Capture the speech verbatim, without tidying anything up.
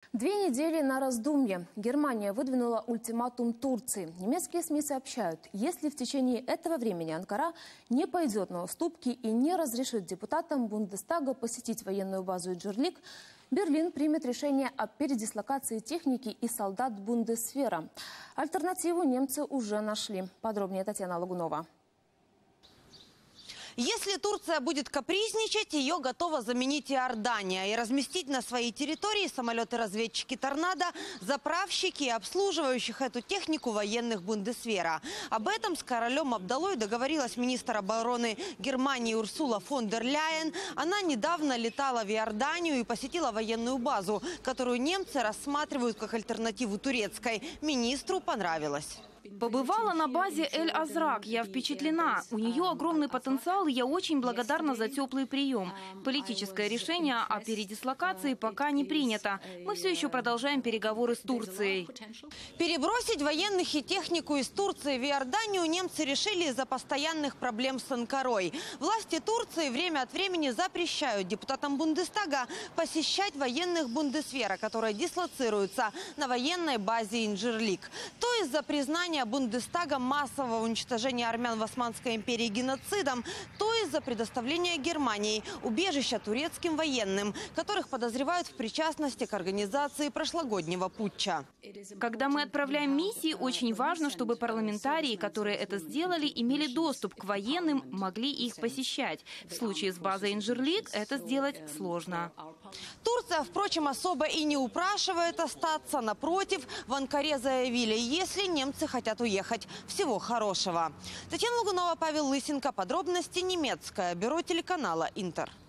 Две недели на раздумье. Германия выдвинула ультиматум Турции. Немецкие СМИ сообщают, если в течение этого времени Анкара не пойдет на уступки и не разрешит депутатам Бундестага посетить военную базу Инжерлик, Берлин примет решение о передислокации техники и солдат Бундесвера. Альтернативу немцы уже нашли. Подробнее Татьяна Лагунова. Если Турция будет капризничать, ее готова заменить Иордания и разместить на своей территории самолеты-разведчики «Торнадо», заправщики и обслуживающих эту технику военных Бундесвера. Об этом с королем Абдалой договорилась министр обороны Германии Урсула фон дер Ляйен. Она недавно летала в Иорданию и посетила военную базу, которую немцы рассматривают как альтернативу турецкой. Министру понравилось. Побывала на базе Эль-Азрак. Я впечатлена. У нее огромный потенциал, и я очень благодарна за теплый прием. Политическое решение о передислокации пока не принято. Мы все еще продолжаем переговоры с Турцией. Перебросить военных и технику из Турции в Иорданию немцы решили из-за постоянных проблем с Анкарой. Власти Турции время от времени запрещают депутатам Бундестага посещать военных Бундесвера, которые дислоцируются на военной базе Инжерлик. То из-за признания Бундестага массового уничтожения армян в Османской империи геноцидом, то из-за предоставления Германии убежища турецким военным, которых подозревают в причастности к организации прошлогоднего путча. Когда мы отправляем миссии, очень важно, чтобы парламентарии, которые это сделали, имели доступ к военным, могли их посещать. В случае с базой Инжерлик это сделать сложно. Турция, впрочем, особо и не упрашивает остаться. Напротив, в Анкаре заявили, если немцы хотят уехать. Всего хорошего. Татьяна Лагунова, Павел Лысенко. Подробности немецкое бюро телеканала «Интер».